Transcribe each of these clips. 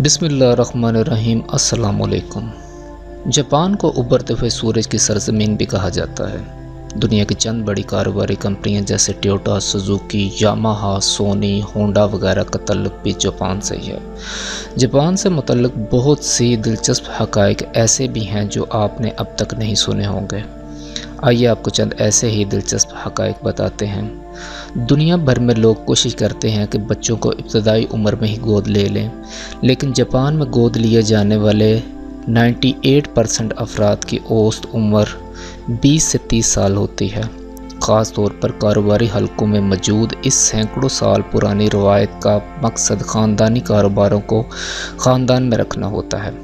बिस्मिल्लाहिर्रहमानिर्रहीम। अस्सलाम वालेकुम। जापान को उभरते हुए सूरज की सरजमीन भी कहा जाता है। दुनिया की चंद बड़ी कारोबारी कंपनियां जैसे Toyota, Suzuki, Yamaha, Sony, Honda वगैरह का तल्लुक भी जापान से ही है। जापान से मुतल्लिक बहुत सी दिलचस्प हक़ाइक़ ऐसे भी हैं जो आपने अब तक नहीं सुने होंगे। आइए आपको चंद ऐसे ही दिलचस्प हक़ाइक़ बताते हैं। दुनिया भर में लोग कोशिश करते हैं कि बच्चों को इब्तदाई उम्र में ही गोद ले लें, लेकिन जापान में गोद लिए जाने वाले 98% अफराद की औसत उम्र 20 से 30 साल होती है। ख़ास तौर पर कारोबारी हलकों में मौजूद इस सैकड़ों साल पुरानी रवायत का मकसद ख़ानदानी कारोबारों को ख़ानदान में रखना होता है।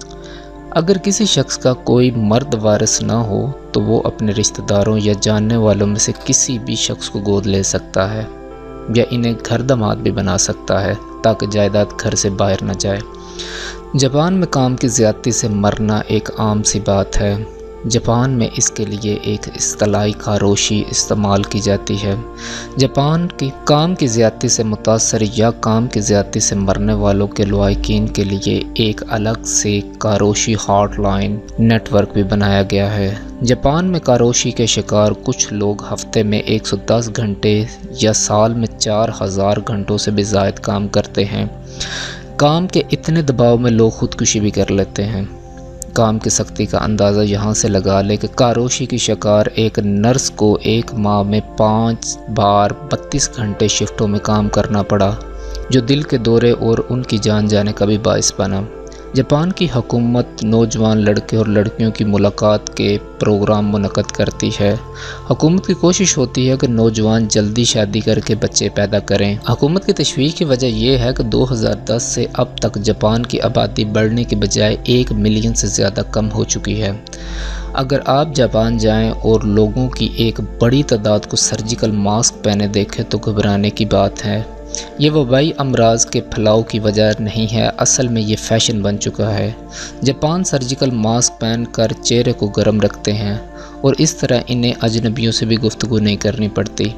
अगर किसी शख्स का कोई मर्द वारिस ना हो तो वो अपने रिश्तेदारों या जानने वालों में से किसी भी शख्स को गोद ले सकता है या इन्हें घर दामाद भी बना सकता है ताकि जायदाद घर से बाहर न जाए। जापान में काम की ज़्यादती से मरना एक आम सी बात है। जापान में इसके लिए एक इस्तिलाही कारोशी इस्तेमाल की जाती है। जापान की काम की ज़्यादती से मुतासर या काम की ज़्यादती से मरने वालों के लवाकिन के लिए एक अलग से कारोशी हॉटलाइन नेटवर्क भी बनाया गया है। जापान में कारोशी के शिकार कुछ लोग हफ्ते में 110 घंटे या साल में 4000 घंटों से भी ज़ायद काम करते हैं। काम के इतने दबाव में लोग ख़ुदकुशी भी कर लेते हैं। काम की सख्ती का अंदाज़ा यहाँ से लगा ले कि कारोशी की शिकार एक नर्स को एक माह में 5 बार 32 घंटे शिफ्टों में काम करना पड़ा, जो दिल के दौरे और उनकी जान जाने का भी बाइस बना। जापान की हुकूमत नौजवान लड़के और लड़कियों की मुलाकात के प्रोग्राम मुनक़्क़द करती है। हुकूमत की कोशिश होती है कि नौजवान जल्दी शादी करके बच्चे पैदा करें। हुकूमत की तशवीश की वजह यह है कि 2010 से अब तक जापान की आबादी बढ़ने के बजाय 1 मिलियन से ज़्यादा कम हो चुकी है। अगर आप जापान जाएं और लोगों की एक बड़ी तादाद को सर्जिकल मास्क पहने देखें तो घबराने की बात है। ये वबाई अमराज के फैलाव की वजह नहीं है, असल में ये फ़ैशन बन चुका है। जापान सर्जिकल मास्क पहन कर चेहरे को गर्म रखते हैं और इस तरह इन्हें अजनबियों से भी गुफ्तगू नहीं करनी पड़ती।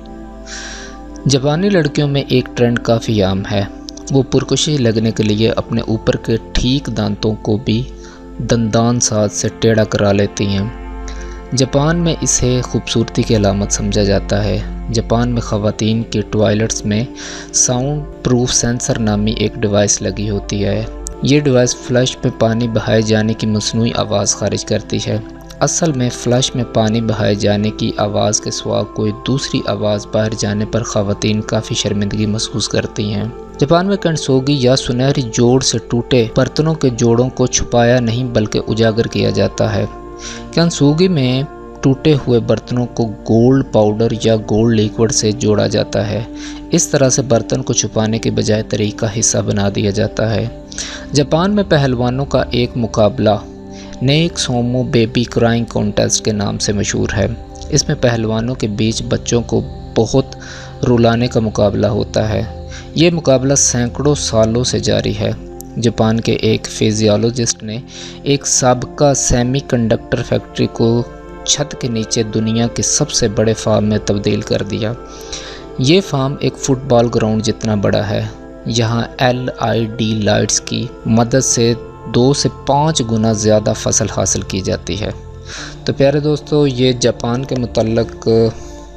जापानी लड़कियों में एक ट्रेंड काफ़ी आम है। वो पुरकशिश लगने के लिए अपने ऊपर के ठीक दांतों को भी दंदान साज से टेढ़ा करा लेती हैं। जापान में इसे खूबसूरती की अलामत समझा जाता है। जापान में ख़वातीन के टॉयलेट्स में साउंड प्रूफ सेंसर नामी एक डिवाइस लगी होती है। ये डिवाइस फ्लश में पानी बहाए जाने की मसनूई आवाज़ खारिज करती है। असल में फ़्लश में पानी बहाए जाने की आवाज़ के सिवा कोई दूसरी आवाज़ बाहर जाने पर ख़वातीन काफ़ी शर्मिंदगी महसूस करती हैं। जापान में कंसोगी या सुनहरी जोड़ से टूटे बर्तनों के जोड़ों को छुपाया नहीं बल्कि उजागर किया जाता है। कंसोगी में टूटे हुए बर्तनों को गोल्ड पाउडर या गोल्ड लिक्विड से जोड़ा जाता है। इस तरह से बर्तन को छुपाने के बजाय तरीक़ का हिस्सा बना दिया जाता है। जापान में पहलवानों का एक मुकाबला नेक सोमो बेबी क्राइंग कॉन्टेस्ट के नाम से मशहूर है। इसमें पहलवानों के बीच बच्चों को बहुत रुलाने का मुकाबला होता है। ये मुकाबला सैकड़ों सालों से जारी है। जापान के एक फिजियोलॉजिस्ट ने एक साबका सेमीकंडक्टर फैक्ट्री को छत के नीचे दुनिया के सबसे बड़े फार्म में तब्दील कर दिया। ये फार्म एक फुटबॉल ग्राउंड जितना बड़ा है। यहाँ LED लाइट्स की मदद से 2 से 5 गुना ज़्यादा फसल हासिल की जाती है। तो प्यारे दोस्तों, ये जापान के मुतल्लिक़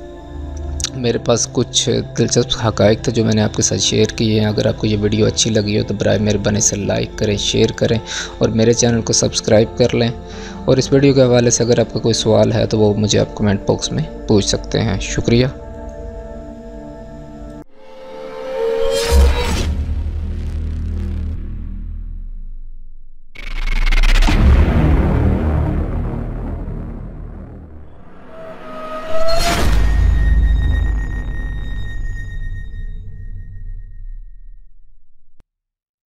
मेरे पास कुछ दिलचस्प हक़ाइक़ थे जो मैंने आपके साथ शेयर किए हैं। अगर आपको ये वीडियो अच्छी लगी हो तो बराए मेहरबानी से लाइक करें, शेयर करें और मेरे चैनल को सब्सक्राइब कर लें। और इस वीडियो के हवाले से अगर आपका कोई सवाल है तो वो मुझे आप कमेंट बॉक्स में पूछ सकते हैं। शुक्रिया।